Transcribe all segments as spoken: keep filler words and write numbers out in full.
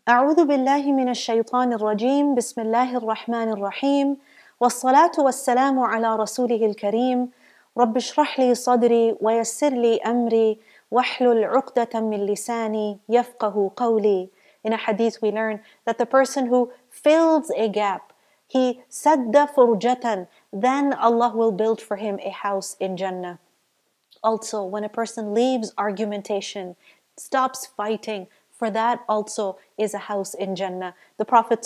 أعوذ بالله من الشيطان الرجيم بسم الله الرحمن الرحيم والصلاة والسلام على رسوله الكريم رب اشرح لي صدري ويسر لي أمري واحلل عقدة من لساني يفقه قولي. In a hadith we learn that the person who fills a gap, he sadda furjatan, then Allah will build for him a house in Jannah. Also, when a person leaves argumentation, stops fighting, for that also is a house in Jannah. The Prophet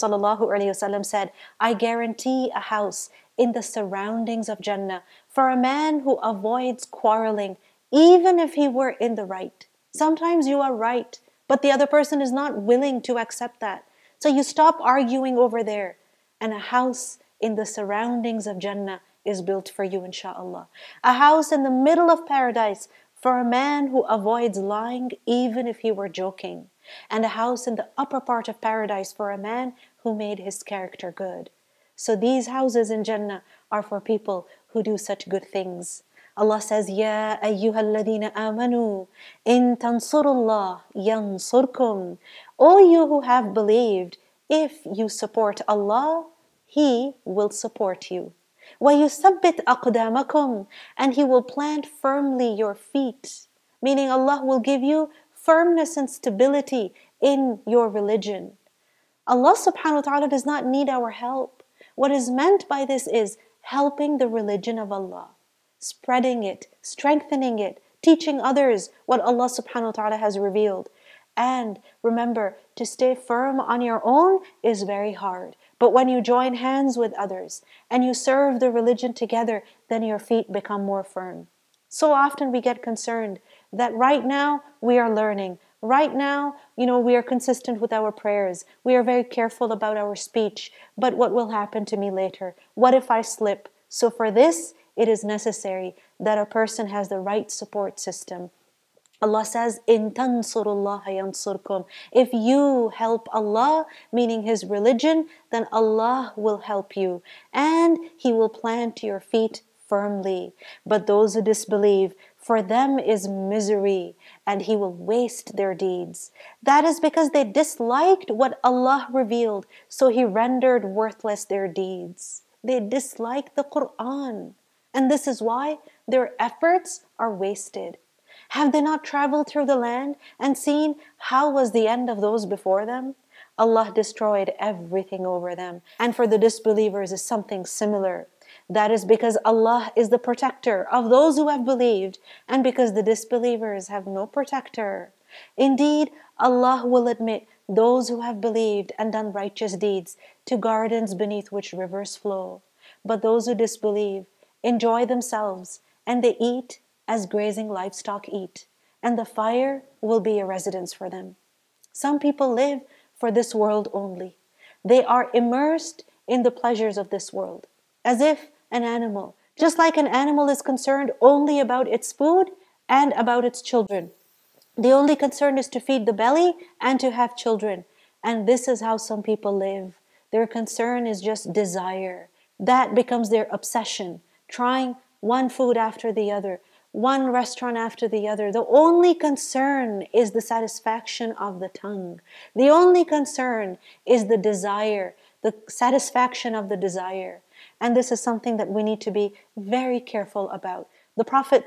ﷺ said, I guarantee a house in the surroundings of Jannah for a man who avoids quarreling, even if he were in the right. Sometimes you are right, but the other person is not willing to accept that. So you stop arguing over there, and a house in the surroundings of Jannah is built for you, inshaAllah. A house in the middle of paradise for a man who avoids lying even if he were joking. And a house in the upper part of paradise for a man who made his character good. So these houses in Jannah are for people who do such good things. Allah says, Ya ayyuhalladhina amanu, in tansurullah yansurkum. O you who have believed, if you support Allah, He will support you. وَيُثَبِّتْ أَقْدَامَكُمْ, and He will plant firmly your feet. Meaning Allah will give you firmness and stability in your religion. Allah subhanahu wa ta'ala does not need our help. What is meant by this is helping the religion of Allah, spreading it, strengthening it, teaching others what Allah subhanahu wa ta'ala has revealed. And remember, to stay firm on your own is very hard. But when you join hands with others and you serve the religion together, then your feet become more firm. So often we get concerned that right now we are learning. Right now, you know, we are consistent with our prayers. We are very careful about our speech. But what will happen to me later? What if I slip? So for this, it is necessary that a person has the right support system. Allah says, In tansurullah yansurkum. If you help Allah, meaning His religion, then Allah will help you. And He will plant your feet firmly. But those who disbelieve, for them is misery, and He will waste their deeds. That is because they disliked what Allah revealed, so He rendered worthless their deeds. They disliked the Qur'an. And this is why their efforts are wasted. Have they not traveled through the land and seen how was the end of those before them? Allah destroyed everything over them. And for the disbelievers is something similar. That is because Allah is the protector of those who have believed, and because the disbelievers have no protector. Indeed, Allah will admit those who have believed and done righteous deeds to gardens beneath which rivers flow. But those who disbelieve enjoy themselves, and they eat as grazing livestock eat, and the fire will be a residence for them. Some people live for this world only. They are immersed in the pleasures of this world, as if an animal, just like an animal is concerned only about its food and about its children. The only concern is to feed the belly and to have children. And this is how some people live. Their concern is just desire. That becomes their obsession, trying one food after the other, one restaurant after the other. The only concern is the satisfaction of the tongue. The only concern is the desire, the satisfaction of the desire. And this is something that we need to be very careful about. The Prophet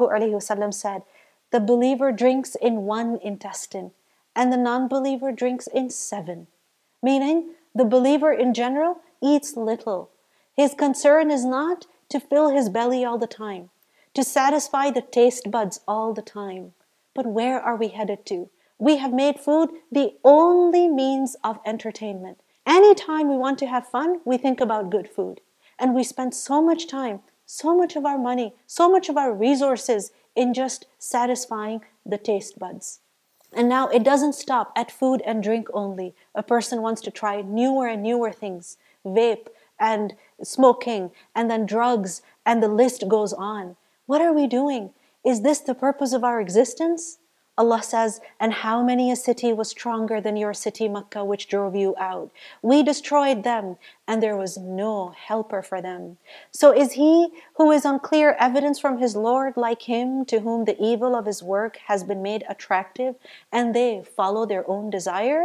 ﷺ said, the believer drinks in one intestine and the non-believer drinks in seven. Meaning, the believer in general eats little. His concern is not to fill his belly all the time, to satisfy the taste buds all the time. But where are we headed to? We have made food the only means of entertainment. Anytime we want to have fun, we think about good food. And we spend so much time, so much of our money, so much of our resources in just satisfying the taste buds. And now it doesn't stop at food and drink only. A person wants to try newer and newer things, vape and smoking, and then drugs, and the list goes on. What are we doing? Is this the purpose of our existence? Allah says, and how many a city was stronger than your city Makkah which drove you out? We destroyed them, and there was no helper for them. So is he who is on clear evidence from his Lord like him to whom the evil of his work has been made attractive, and they follow their own desires?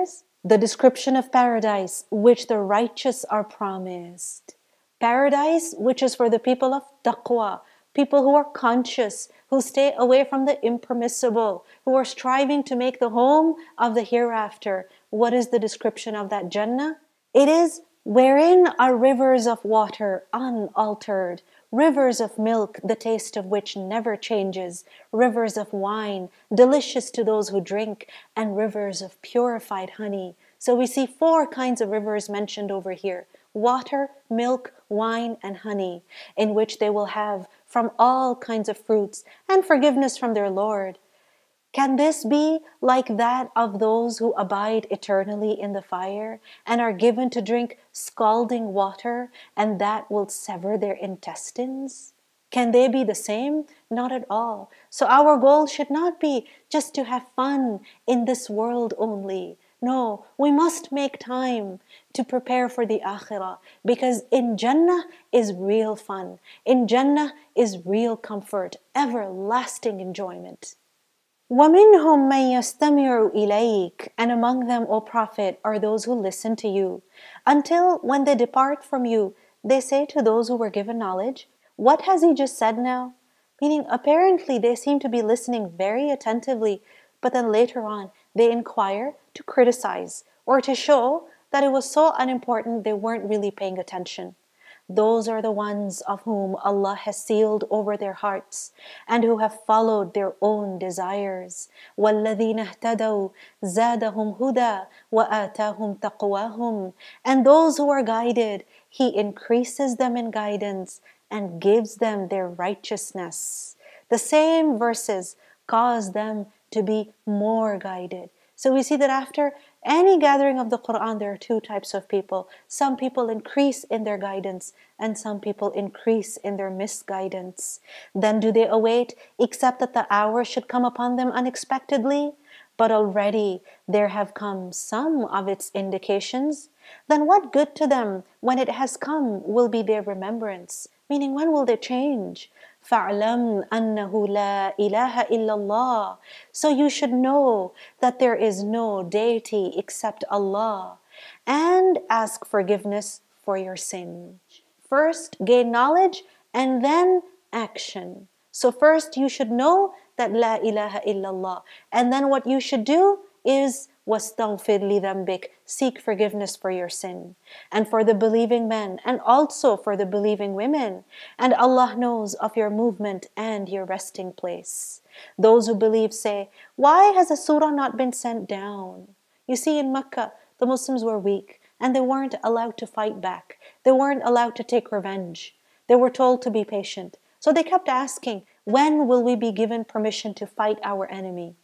The description of paradise which the righteous are promised. Paradise which is for the people of taqwa, people who are conscious, who stay away from the impermissible, who are striving to make the home of the hereafter. What is the description of that Jannah? It is wherein are rivers of water unaltered, rivers of milk, the taste of which never changes, rivers of wine, delicious to those who drink, and rivers of purified honey. So we see four kinds of rivers mentioned over here: water, milk, wine, and honey, in which they will have from all kinds of fruits and forgiveness from their Lord. Can this be like that of those who abide eternally in the fire and are given to drink scalding water, and that will sever their intestines? Can they be the same? Not at all. So our goal should not be just to have fun in this world only. No, we must make time to prepare for the akhirah, because in Jannah is real fun. In Jannah is real comfort, everlasting enjoyment. وَمِنْهُمْ مَنْ يَسْتَمِعُ إِلَيْكَ. And among them, O Prophet, are those who listen to you, until when they depart from you, they say to those who were given knowledge, "What has he just said now?" Meaning, apparently they seem to be listening very attentively, but then later on they inquire to criticize or to show that it was so unimportant they weren't really paying attention. Those are the ones of whom Allah has sealed over their hearts and who have followed their own desires. وَالَّذِينَ اهْتَدَوْا زَادَهُمْ هُدًى وَآتَاهُمْ تَقْوَاهُمْ. And those who are guided, He increases them in guidance and gives them their righteousness. The same verses cause them to be more guided. So we see that after any gathering of the Qur'an, there are two types of people. Some people increase in their guidance, and some people increase in their misguidance. Then do they await, except that the hour should come upon them unexpectedly? But already there have come some of its indications. Then what good to them when it has come will be their remembrance? Meaning, when will they change? فَاعْلَمْ أَنَّهُ لَا إِلَهَ إِلَّا اللَّهِ. So you should know that there is no deity except Allah, and ask forgiveness for your sin. First, gain knowledge and then action. So first you should know that La ilaha illallah, and then what you should do is وَاسْتَغْفِرْ لِذَنْبِكَ. Seek forgiveness for your sin, and for the believing men, and also for the believing women. And Allah knows of your movement and your resting place. Those who believe say, "Why has a surah not been sent down?" You see, in Mecca, the Muslims were weak, and they weren't allowed to fight back. They weren't allowed to take revenge. They were told to be patient. So they kept asking, when will we be given permission to fight our enemy?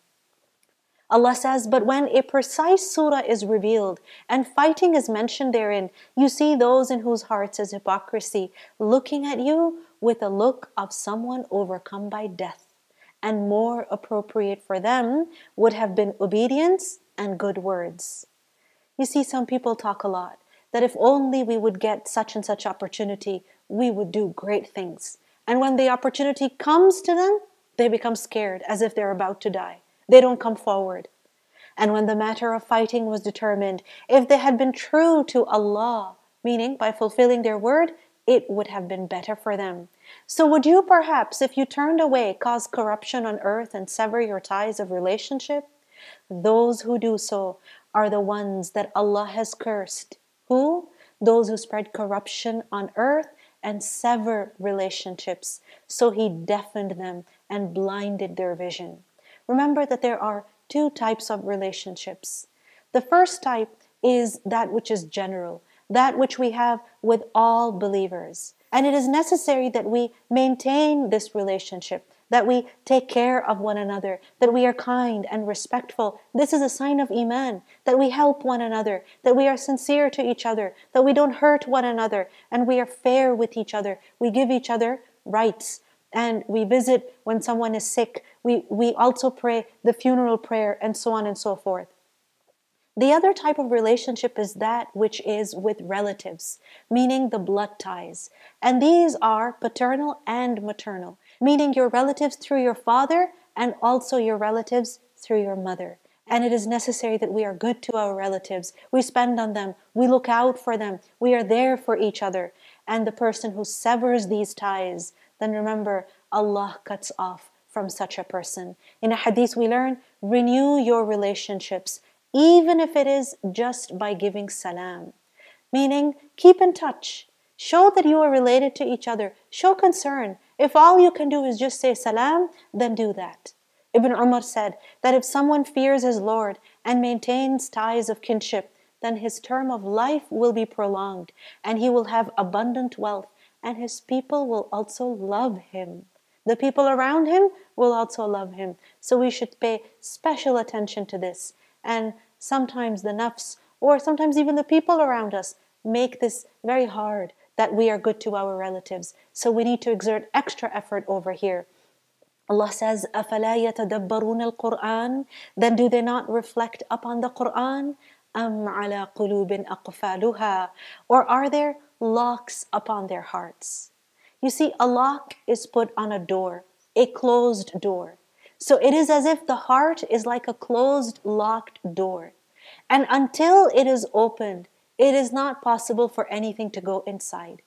Allah says, but when a precise surah is revealed and fighting is mentioned therein, you see those in whose hearts is hypocrisy looking at you with a look of someone overcome by death. And more appropriate for them would have been obedience and good words. You see, some people talk a lot, that if only we would get such and such opportunity, we would do great things. And when the opportunity comes to them, they become scared as if they're about to die. They don't come forward. And when the matter of fighting was determined, if they had been true to Allah, meaning by fulfilling their word, it would have been better for them. So would you perhaps, if you turned away, cause corruption on earth and sever your ties of relationship? Those who do so are the ones that Allah has cursed. Who? Those who spread corruption on earth and sever relationships. So He deafened them and blinded their vision. Remember that there are two types of relationships. The first type is that which is general, that which we have with all believers. And it is necessary that we maintain this relationship, that we take care of one another, that we are kind and respectful. This is a sign of Iman, that we help one another, that we are sincere to each other, that we don't hurt one another, and we are fair with each other. We give each other rights. And we visit when someone is sick. We, we also pray the funeral prayer, and so on and so forth. The other type of relationship is that which is with relatives, meaning the blood ties. And these are paternal and maternal, meaning your relatives through your father and also your relatives through your mother. And it is necessary that we are good to our relatives. We spend on them. We look out for them. We are there for each other. And the person who severs these ties, then remember, Allah cuts off from such a person. In a hadith we learn, renew your relationships, even if it is just by giving salam. Meaning, keep in touch. Show that you are related to each other. Show concern. If all you can do is just say salam, then do that. Ibn Umar said that if someone fears his Lord and maintains ties of kinship, then his term of life will be prolonged and he will have abundant wealth and his people will also love him. The people around him will also love him. So we should pay special attention to this. And sometimes the nafs, or sometimes even the people around us, make this very hard, that we are good to our relatives. So we need to exert extra effort over here. Allah says, أَفَلَا يَتَدَبَّرُونَ الْقُرْآنَ? Then do they not reflect upon the Qur'an? أَمْ عَلَى قُلُوبٍ أَقْفَالُهَا? Or are there locks upon their hearts? You see, a lock is put on a door, a closed door. So it is as if the heart is like a closed, locked door. And until it is opened, it is not possible for anything to go inside.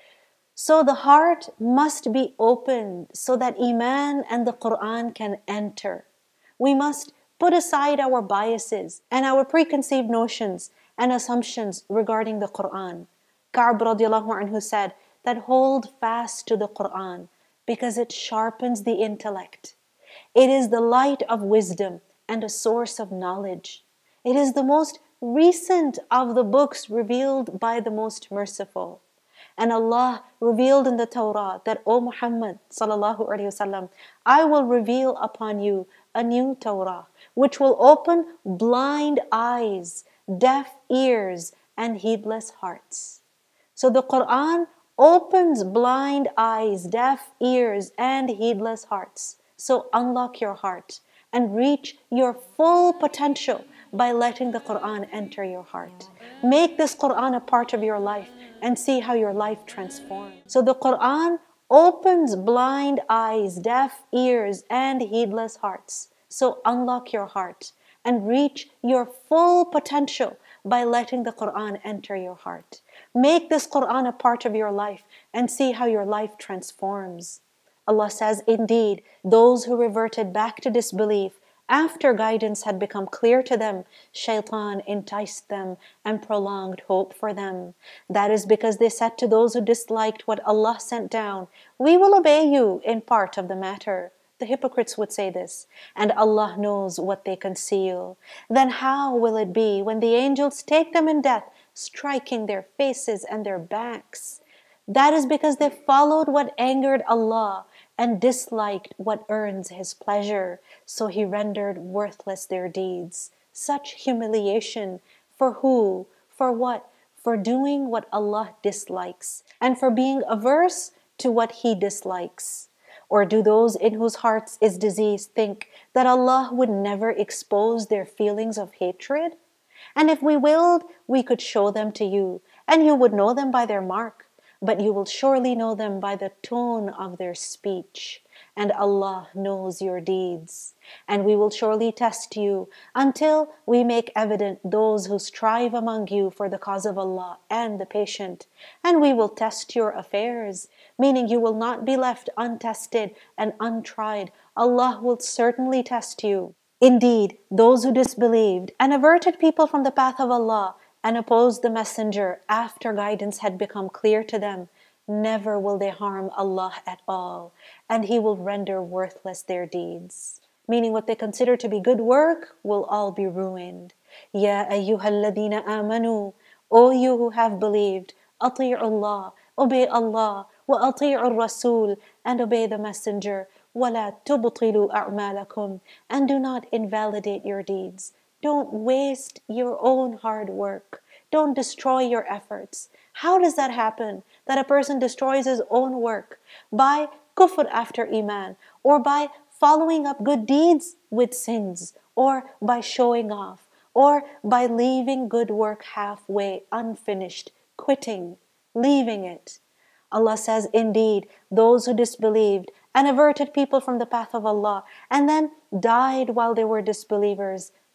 So the heart must be opened so that Iman and the Qur'an can enter. We must put aside our biases and our preconceived notions and assumptions regarding the Qur'an. Ka'b radiallahu anhu said that hold fast to the Qur'an because it sharpens the intellect. It is the light of wisdom and a source of knowledge. It is the most recent of the books revealed by the most merciful. And Allah revealed in the Torah that, O Muhammad sallallahu alaihi wasallam, I will reveal upon you a new Torah, which will open blind eyes, deaf ears, and heedless hearts. So the Qur'an opens blind eyes, deaf ears, and heedless hearts. So unlock your heart and reach your full potential by letting the Qur'an enter your heart. Make this Qur'an a part of your life and see how your life transforms. So the Qur'an opens blind eyes, deaf ears, and heedless hearts. So unlock your heart and reach your full potential by letting the Qur'an enter your heart. Make this Qur'an a part of your life and see how your life transforms. Allah says, indeed, those who reverted back to disbelief after guidance had become clear to them, shaitan enticed them and prolonged hope for them. That is because they said to those who disliked what Allah sent down, we will obey you in part of the matter. The hypocrites would say this, and Allah knows what they conceal. Then how will it be when the angels take them in death, striking their faces and their backs? That is because they followed what angered Allah and disliked what earns His pleasure, so He rendered worthless their deeds. Such humiliation, for who? For what? For doing what Allah dislikes, and for being averse to what He dislikes. Or do those in whose hearts is disease think that Allah would never expose their feelings of hatred? And if we willed, we could show them to you, and you would know them by their mark. But you will surely know them by the tone of their speech, and Allah knows your deeds. And we will surely test you until we make evident those who strive among you for the cause of Allah and the patient. And we will test your affairs, meaning you will not be left untested and untried. Allah will certainly test you. Indeed, those who disbelieved and averted people from the path of Allah and opposed the messenger after guidance had become clear to them, never will they harm Allah at all, and He will render worthless their deeds. Meaning what they consider to be good work will all be ruined. Ya ayyuhalladhina amanu, O you who have believed, ati'u Allah, obey Allah, wa ati'u Rasul, and obey the messenger, wala tubtilu a'malakum, and do not invalidate your deeds. Don't waste your own hard work. Don't destroy your efforts. How does that happen? That a person destroys his own work by kufr after iman, or by following up good deeds with sins, or by showing off, or by leaving good work halfway, unfinished, quitting, leaving it. Allah says, indeed, those who disbelieved and averted people from the path of Allah, and then died while they were disbelievers,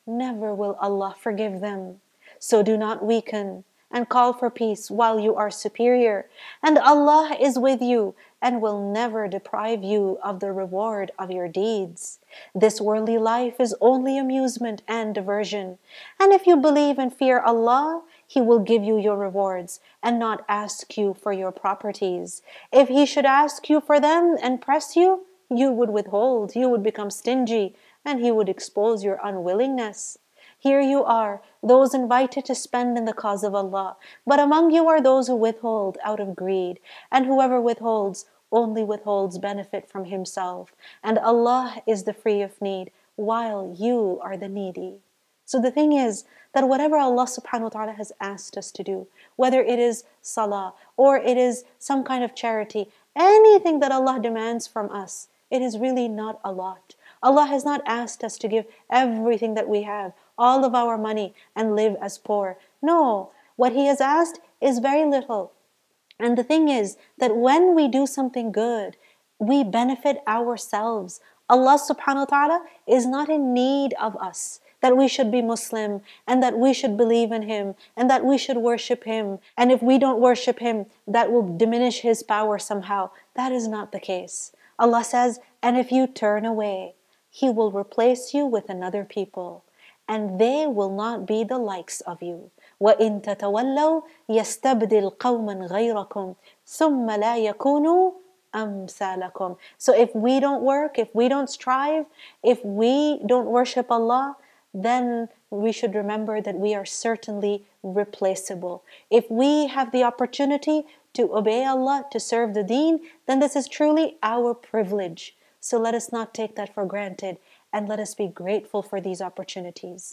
never will Allah forgive them. So do not weaken and call for peace while you are superior, and Allah is with you and will never deprive you of the reward of your deeds. This worldly life is only amusement and diversion, and if you believe and fear Allah, He will give you your rewards and not ask you for your properties. If He should ask you for them and press you, you would withhold, you would become stingy, and He would expose your unwillingness. Here you are, those invited to spend in the cause of Allah, but among you are those who withhold out of greed, and whoever withholds only withholds benefit from himself, and Allah is the free of need, while you are the needy. So the thing is that whatever Allah subhanahu wa ta'ala has asked us to do, whether it is salah or it is some kind of charity, anything that Allah demands from us, it is really not a lot. Allah has not asked us to give everything that we have, all of our money, and live as poor. No, what He has asked is very little. And the thing is that when we do something good, we benefit ourselves. Allah subhanahu wa ta'ala is not in need of us, that we should be Muslim, and that we should believe in Him, and that we should worship Him. And if we don't worship Him, that will diminish His power somehow. That is not the case. Allah says, and if you turn away, He will replace you with another people, and they will not be the likes of you. وَإِن تَتَوَلَّوْا يَسْتَبْدِلْ قَوْمًا غَيْرَكُمْ ثُمَّ لَا يَكُونُوا أَمْثَالَكُمْ. So if we don't work, if we don't strive, if we don't worship Allah, then we should remember that we are certainly replaceable. If we have the opportunity to obey Allah, to serve the deen, then this is truly our privilege. So let us not take that for granted, and let us be grateful for these opportunities.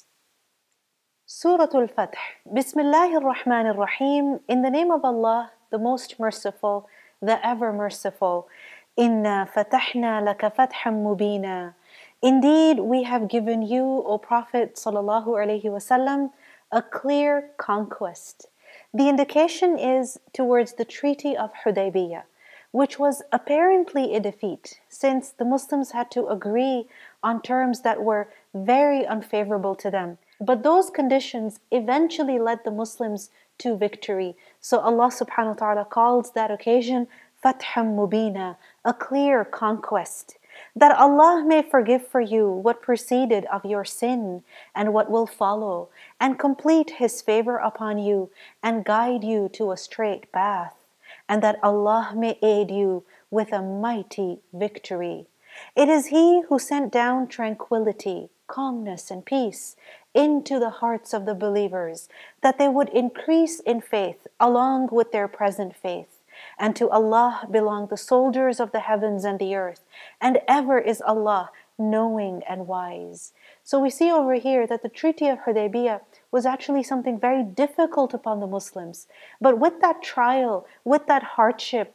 Surah Al-Fath. Bismillahir Rahmanir Rahim. In the name of Allah, the most merciful, the ever merciful. Inna fatahna laka fathan mubina. Indeed, we have given you, O Prophet sallallahu alaihi wasallam, a clear conquest. The indication is towards the Treaty of Hudaybiyah, which was apparently a defeat, since the Muslims had to agree on terms that were very unfavorable to them. But those conditions eventually led the Muslims to victory. So Allah subhanahu wa ta'ala calls that occasion Fatham Mubina, a clear conquest, that Allah may forgive for you what preceded of your sin and what will follow, and complete His favor upon you and guide you to a straight path, and that Allah may aid you with a mighty victory. It is He who sent down tranquility, calmness, and peace into the hearts of the believers, that they would increase in faith along with their present faith. And to Allah belong the soldiers of the heavens and the earth, and ever is Allah knowing and wise. So we see over here that the Treaty of Hudaybiyah was actually something very difficult upon the Muslims. But with that trial, with that hardship,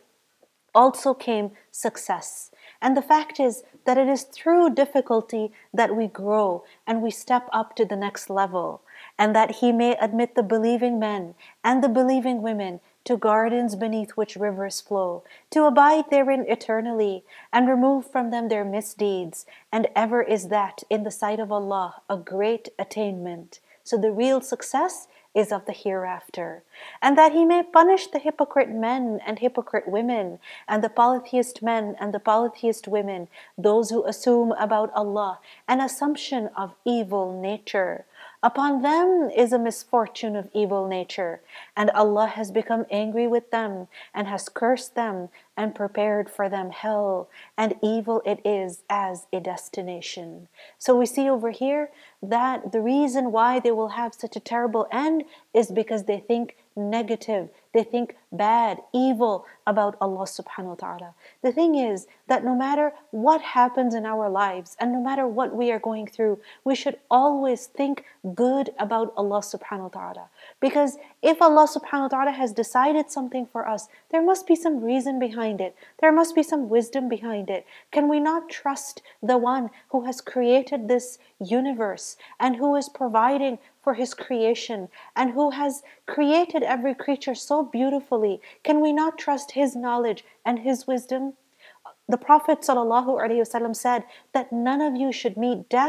also came success. And the fact is that it is through difficulty that we grow and we step up to the next level, and that He may admit the believing men and the believing women to gardens beneath which rivers flow, to abide therein eternally, and remove from them their misdeeds, and ever is that in the sight of Allah a great attainment. So the real success is of the hereafter, and that He may punish the hypocrite men and hypocrite women, and the polytheist men and the polytheist women, those who assume about Allah an assumption of evil nature. Upon them is a misfortune of evil nature, and Allah has become angry with them, and has cursed them, and prepared for them hell, and evil it is as a destination. So we see over here that the reason why they will have such a terrible end is because they think negative, they think bad, evil about Allah subhanahu wa ta'ala. The thing is that no matter what happens in our lives, and no matter what we are going through, we should always think good about Allah subhanahu wa ta'ala. Because if Allah subhanahu wa ta'ala has decided something for us, there must be some reason behind it. There must be some wisdom behind it. Can we not trust the one who has created this universe, and who is providing for His creation, and who has created every creature so beautifully? Can we not trust His knowledge and His wisdom? The Prophet ﷺ said that none of you should meet death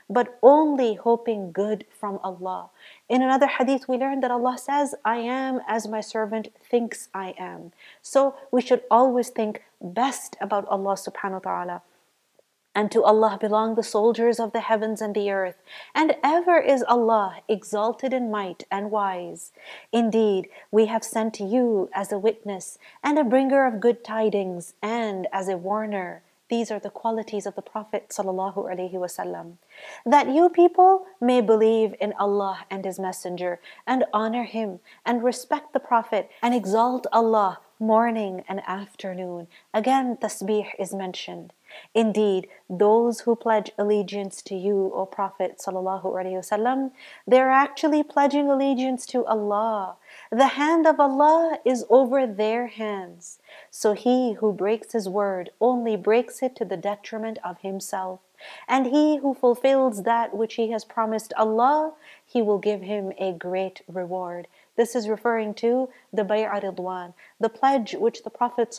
but only hoping good from Allah. In another hadith, we learn that Allah says, I am as my servant thinks I am. So we should always think best about Allah subhanahu wa ta'ala. And to Allah belong the soldiers of the heavens and the earth, and ever is Allah exalted in might and wise. Indeed, we have sent you as a witness and a bringer of good tidings and as a warner. These are the qualities of the Prophet sallallahu alaihi wasallam. That you people may believe in Allah and His Messenger, and honor Him, and respect the Prophet, and exalt Allah morning and afternoon. Again, tasbih is mentioned. Indeed, those who pledge allegiance to you, O Prophet sallallahu alaihi wasallam, they are actually pledging allegiance to Allah. The hand of Allah is over their hands. So he who breaks his word only breaks it to the detriment of himself. And he who fulfills that which he has promised Allah, He will give him a great reward. This is referring to the Bay'a Ridwan, the pledge which the Prophet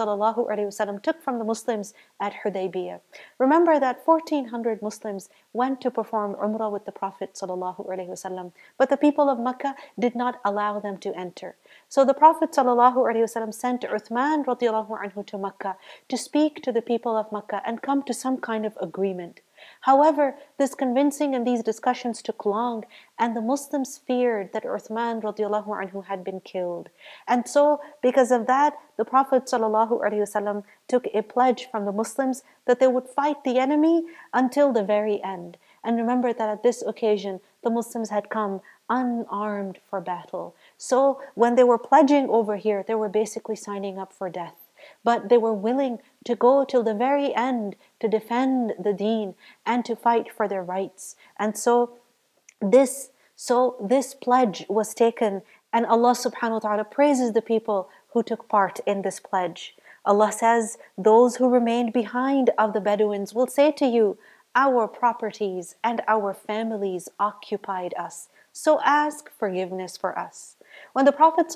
ﷺ took from the Muslims at Hudaybiyah. Remember that fourteen hundred Muslims went to perform Umrah with the Prophet ﷺ, but the people of Mecca did not allow them to enter. So the Prophet ﷺ sent Uthman radiallahu anhu to Mecca to speak to the people of Mecca and come to some kind of agreement. However, this convincing and these discussions took long, and the Muslims feared that Uthman radiallahu anhu had been killed. And so, because of that, the Prophet ﷺ took a pledge from the Muslims that they would fight the enemy until the very end. And remember that at this occasion, the Muslims had come unarmed for battle. So when they were pledging over here, they were basically signing up for death. But they were willing to go till the very end to defend the deen and to fight for their rights. And so this, so this pledge was taken, and Allah subhanahu wa ta'ala praises the people who took part in this pledge. Allah says, those who remained behind of the Bedouins will say to you, our properties and our families occupied us, so ask forgiveness for us. When the Prophet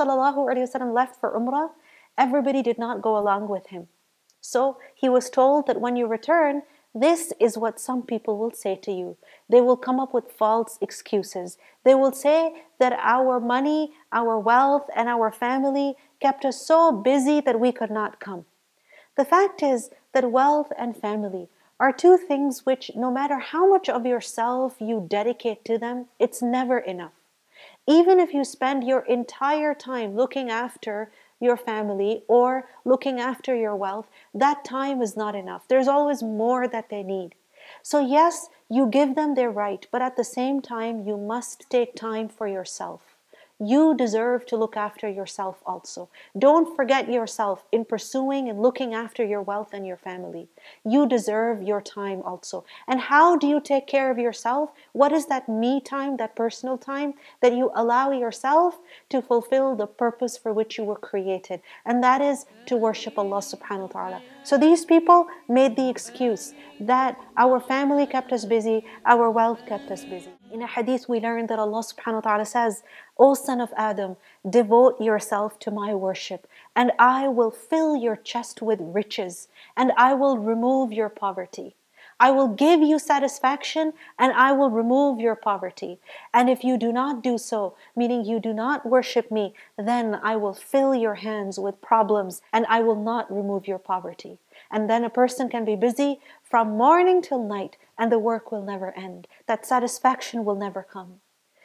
ﷺ left for Umrah, everybody did not go along with him. So he was told that when you return, this is what some people will say to you. They will come up with false excuses. They will say that our money, our wealth, and our family kept us so busy that we could not come. The fact is that wealth and family are two things which, no matter how much of yourself you dedicate to them, it's never enough. Even if you spend your entire time looking after your family or looking after your wealth, that time is not enough. There's always more that they need. So yes, you give them their right, but at the same time, you must take time for yourself. You deserve to look after yourself also. Don't forget yourself in pursuing and looking after your wealth and your family. You deserve your time also. And how do you take care of yourself? What is that me time, that personal time that you allow yourself to fulfill the purpose for which you were created? And that is to worship Allah subhanahu wa ta'ala. So these people made the excuse that our family kept us busy, our wealth kept us busy. In a hadith, we learn that Allah subhanahu wa ta'ala says, O son of Adam, devote yourself to my worship, and I will fill your chest with riches, and I will remove your poverty. I will give you satisfaction, and I will remove your poverty. And if you do not do so, meaning you do not worship me, then I will fill your hands with problems, and I will not remove your poverty. And then a person can be busy from morning till night, and the work will never end. That satisfaction will never come.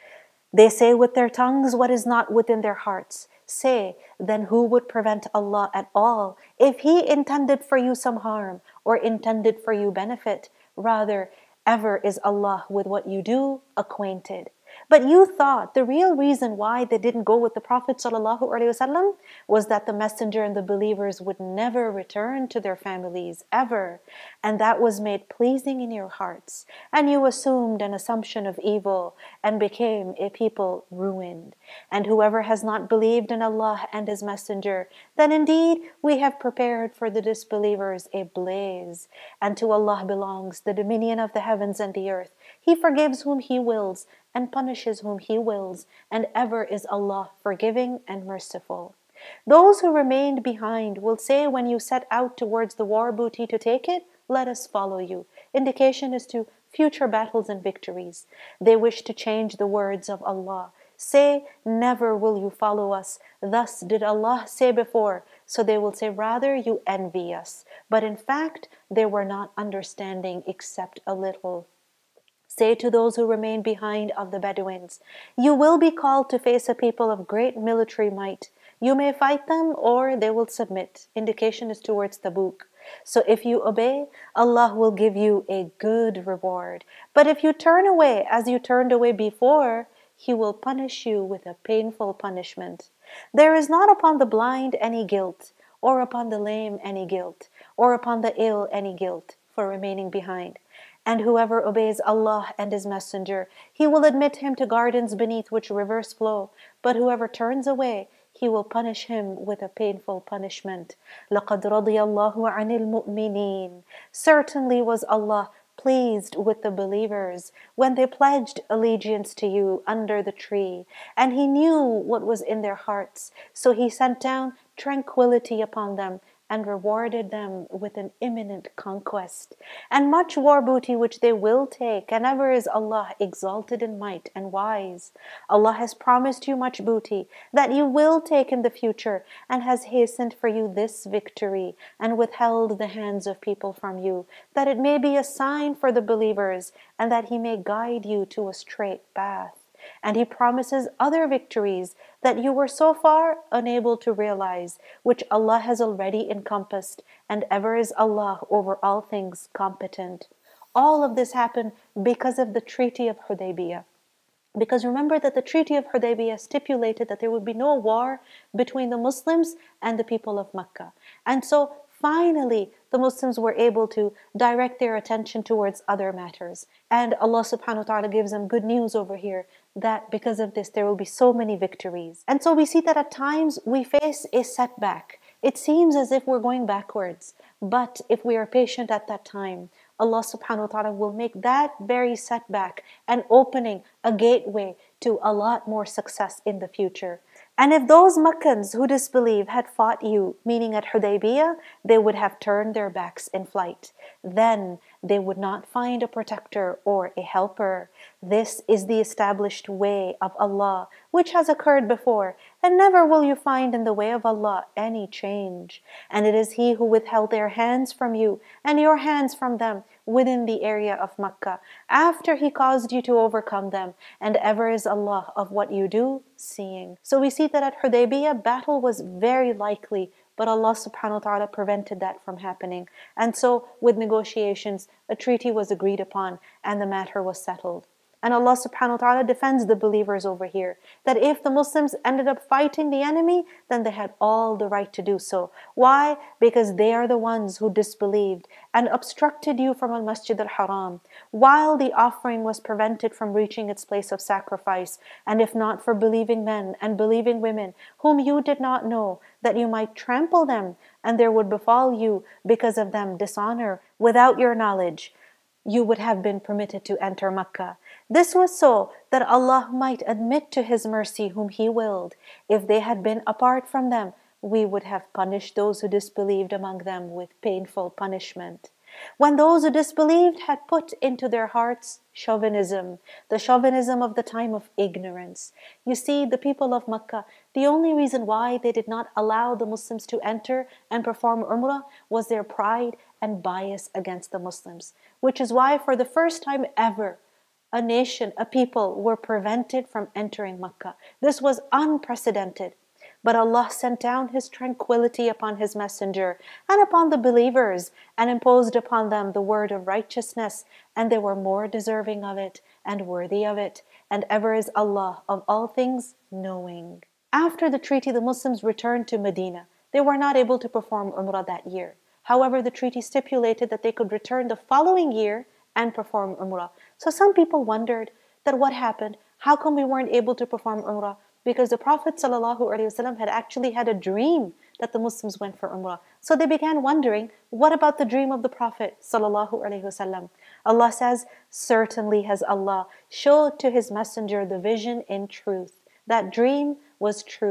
They say with their tongues what is not within their hearts. Say, then who would prevent Allah at all if He intended for you some harm or intended for you benefit? Rather, ever is Allah with what you do acquainted. But you thought the real reason why they didn't go with the Prophet ﷺ was that the Messenger and the believers would never return to their families, ever. And that was made pleasing in your hearts. And you assumed an assumption of evil and became a people ruined. And whoever has not believed in Allah and His Messenger, then indeed we have prepared for the disbelievers a blaze. And to Allah belongs the dominion of the heavens and the earth. He forgives whom He wills and punishes whom He wills, and ever is Allah forgiving and merciful. Those who remained behind will say when you set out towards the war booty to take it, let us follow you. Indication is to future battles and victories. They wish to change the words of Allah. Say, never will you follow us. Thus did Allah say before. So they will say, rather you envy us. But in fact, they were not understanding except a little. Say to those who remain behind of the Bedouins, you will be called to face a people of great military might. You may fight them or they will submit. Indication is towards Tabuk. So if you obey, Allah will give you a good reward. But if you turn away as you turned away before, He will punish you with a painful punishment. There is not upon the blind any guilt, or upon the lame any guilt, or upon the ill any guilt for remaining behind. And whoever obeys Allah and His Messenger, He will admit him to gardens beneath which rivers flow. But whoever turns away, He will punish him with a painful punishment. لَقَدْ رَضِيَ اللَّهُ عَنِ الْمُؤْمِنِينَ. Certainly was Allah pleased with the believers when they pledged allegiance to you under the tree, and He knew what was in their hearts, so He sent down tranquility upon them and rewarded them with an imminent conquest, and much war booty which they will take, and ever is Allah exalted in might and wise. Allah has promised you much booty that you will take in the future, and has hastened for you this victory, and withheld the hands of people from you, that it may be a sign for the believers, and that He may guide you to a straight path. And He promises other victories that you were so far unable to realize, which Allah has already encompassed, and ever is Allah over all things competent. All of this happened because of the Treaty of Hudaybiyah. Because remember that the Treaty of Hudaybiyah stipulated that there would be no war between the Muslims and the people of Mecca. And so finally, the Muslims were able to direct their attention towards other matters. And Allah subhanahu wa ta'ala gives them good news over here that because of this, there will be so many victories. And so we see that at times we face a setback. It seems as if we're going backwards. But if we are patient at that time, Allah subhanahu wa ta'ala will make that very setback an opening, a gateway to a lot more success in the future. And if those Meccans who disbelieve had fought you, meaning at Hudaybiyah, they would have turned their backs in flight. Then they would not find a protector or a helper. This is the established way of Allah, which has occurred before, and never will you find in the way of Allah any change. And it is He who withheld their hands from you, and your hands from them, within the area of Mecca, after He caused you to overcome them, and ever is Allah of what you do seeing. So we see that at Hudaybiyah, battle was very likely, but Allah subhanahu wa ta'ala prevented that from happening. And so with negotiations, a treaty was agreed upon, and the matter was settled. And Allah subhanahu wa ta'ala defends the believers over here, that if the Muslims ended up fighting the enemy, then they had all the right to do so. Why? Because they are the ones who disbelieved and obstructed you from al-Masjid al-Haram, while the offering was prevented from reaching its place of sacrifice. And if not for believing men and believing women, whom you did not know, that you might trample them, and there would befall you because of them dishonor without your knowledge, you would have been permitted to enter Mecca. This was so that Allah might admit to His mercy whom He willed. If they had been apart from them, we would have punished those who disbelieved among them with painful punishment. When those who disbelieved had put into their hearts chauvinism, the chauvinism of the time of ignorance. You see, the people of Mecca, the only reason why they did not allow the Muslims to enter and perform Umrah was their pride and bias against the Muslims, which is why for the first time ever, a nation, a people were prevented from entering Mecca. This was unprecedented. But Allah sent down His tranquility upon His messenger and upon the believers, and imposed upon them the word of righteousness, and they were more deserving of it and worthy of it, and ever is Allah of all things knowing. After the treaty, the Muslims returned to Medina. They were not able to perform Umrah that year. However, the treaty stipulated that they could return the following year and perform Umrah. So some people wondered that what happened? How come we weren't able to perform Umrah? Because the Prophet ﷺ had actually had a dream that the Muslims went for Umrah. So they began wondering, what about the dream of the Prophet ﷺ? Allah says, certainly has Allah showed to His messenger the vision in truth. That dream was true.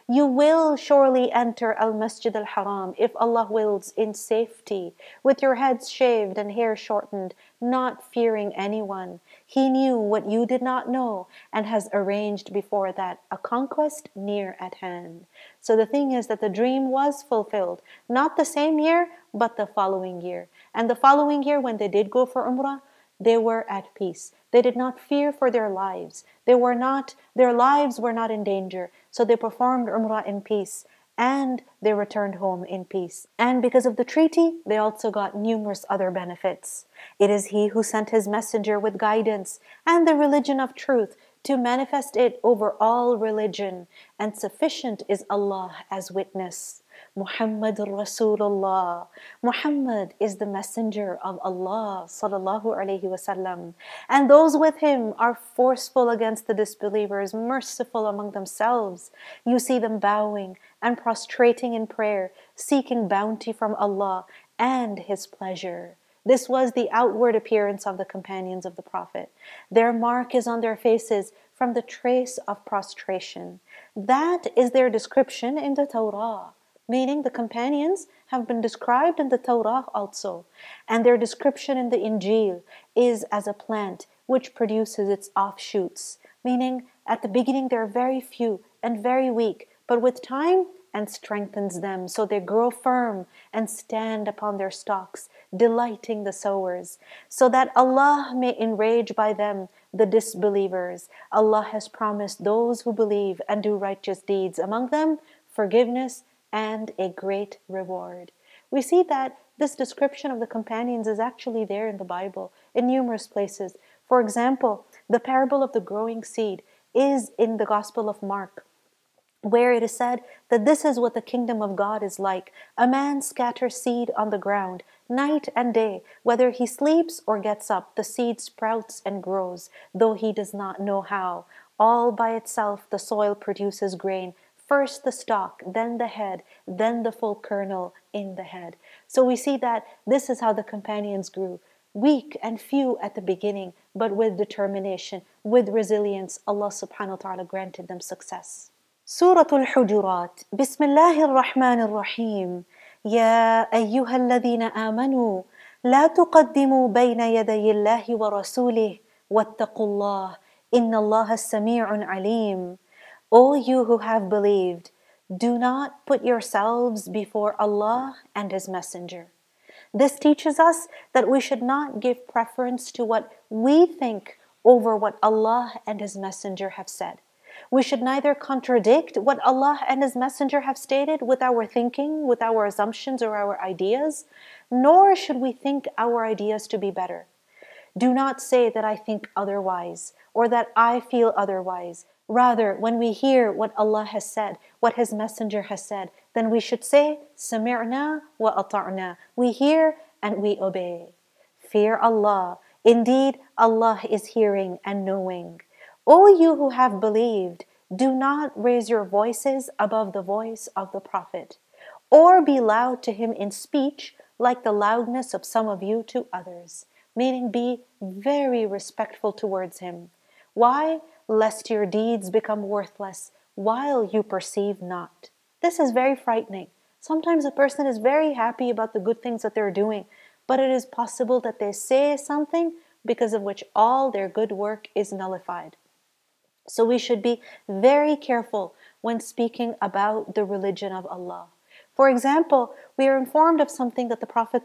You will surely enter Al-Masjid Al-Haram, if Allah wills, in safety, with your heads shaved and hair shortened, not fearing anyone. He knew what you did not know and has arranged before that a conquest near at hand. So the thing is that the dream was fulfilled, not the same year, but the following year. And the following year, when they did go for Umrah, they were at peace. They did not fear for their lives. They were not, their lives were not in danger. So they performed Umrah in peace and they returned home in peace. And because of the treaty, they also got numerous other benefits. It is He who sent His messenger with guidance and the religion of truth to manifest it over all religion, and sufficient is Allah as witness. Muhammadur Rasulullah. Muhammad is the messenger of Allah sallallahu alaihi wasallam, and those with him are forceful against the disbelievers, merciful among themselves. You see them bowing and prostrating in prayer, seeking bounty from Allah and His pleasure. This was the outward appearance of the companions of the Prophet. Their mark is on their faces from the trace of prostration. That is their description in the Torah. Meaning the companions have been described in the Torah also. And their description in the Injil is as a plant which produces its offshoots. Meaning at the beginning they're very few and very weak, but with time and strengthens them, so they grow firm and stand upon their stalks, delighting the sowers, so that Allah may enrage by them the disbelievers. Allah has promised those who believe and do righteous deeds, among them forgiveness and a great reward. We see that this description of the companions is actually there in the Bible in numerous places. For example, the parable of the growing seed is in the Gospel of Mark, where it is said that this is what the kingdom of God is like. A man scatters seed on the ground night and day. Whether he sleeps or gets up, the seed sprouts and grows, though he does not know how. All by itself the soil produces grain. First the stalk, then the head, then the full kernel in the head. So we see that this is how the companions grew. Weak and few at the beginning, but with determination, with resilience, Allah subhanahu wa ta'ala granted them success. سورة الحجرات. بسم الله الرحمن الرحيم. يا أيها الذين آمنوا لا تقدموا بين يدي الله ورسوله واتقوا الله إن الله السميع عليم. O you who have believed, do not put yourselves before Allah and His Messenger. This teaches us that we should not give preference to what we think over what Allah and His Messenger have said. We should neither contradict what Allah and His Messenger have stated with our thinking, with our assumptions or our ideas, nor should we think our ideas to be better. Do not say that I think otherwise or that I feel otherwise. Rather, when we hear what Allah has said, what His Messenger has said, then we should say, Sami'na wa ata'na. We hear and we obey. Fear Allah. Indeed, Allah is hearing and knowing. O you who have believed, do not raise your voices above the voice of the Prophet, or be loud to him in speech like the loudness of some of you to others. Meaning be very respectful towards him. Why? Lest your deeds become worthless while you perceive not. This is very frightening. Sometimes a person is very happy about the good things that they're doing, but it is possible that they say something because of which all their good work is nullified. So we should be very careful when speaking about the religion of Allah. For example, we are informed of something that the Prophet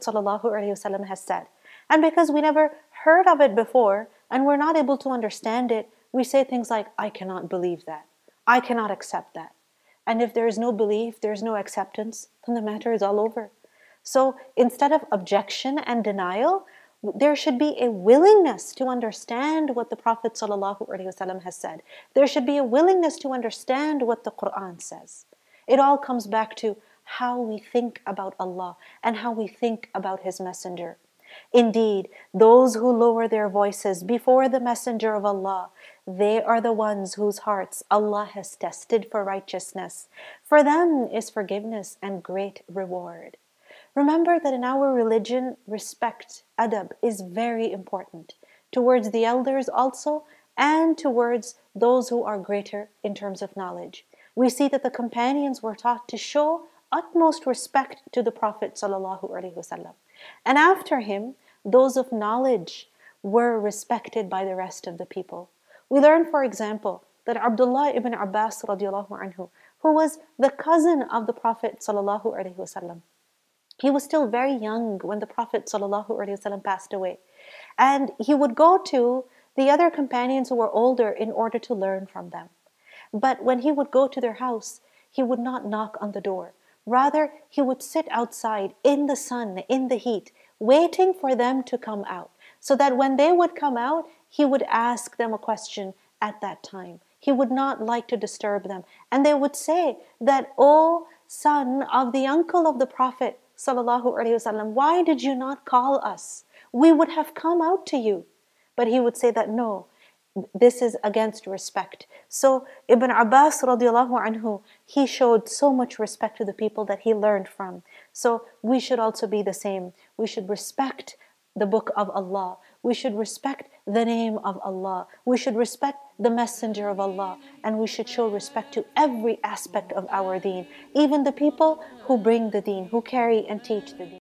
ﷺ has said. And because we never heard of it before and we're not able to understand it, we say things like, I cannot believe that. I cannot accept that. And if there is no belief, there is no acceptance, then the matter is all over. So instead of objection and denial, there should be a willingness to understand what the Prophet ﷺ has said. There should be a willingness to understand what the Qur'an says. It all comes back to how we think about Allah and how we think about His Messenger. Indeed, those who lower their voices before the Messenger of Allah, they are the ones whose hearts Allah has tested for righteousness. For them is forgiveness and great reward. Remember that in our religion, respect, adab, is very important towards the elders also and towards those who are greater in terms of knowledge. We see that the companions were taught to show utmost respect to the Prophet ﷺ. And after him, those of knowledge were respected by the rest of the people. We learn, for example, that Abdullah ibn Abbas radiallahu anhu, who was the cousin of the Prophet ﷺ, he was still very young when the Prophet ﷺ passed away. And he would go to the other companions who were older in order to learn from them. But when he would go to their house, he would not knock on the door. Rather, he would sit outside in the sun, in the heat, waiting for them to come out, so that when they would come out, he would ask them a question at that time. He would not like to disturb them. And they would say that, "O son of the uncle of the Prophet sallallahu alaihi wasallam, why did you not call us? We would have come out to you." But he would say that, "No, this is against respect." So Ibn Abbas radiallahu anhu, he showed so much respect to the people that he learned from. So we should also be the same. We should respect the book of Allah. We should respect the name of Allah. We should respect the messenger of Allah. And we should show respect to every aspect of our deen, even the people who bring the deen, who carry and teach the deen.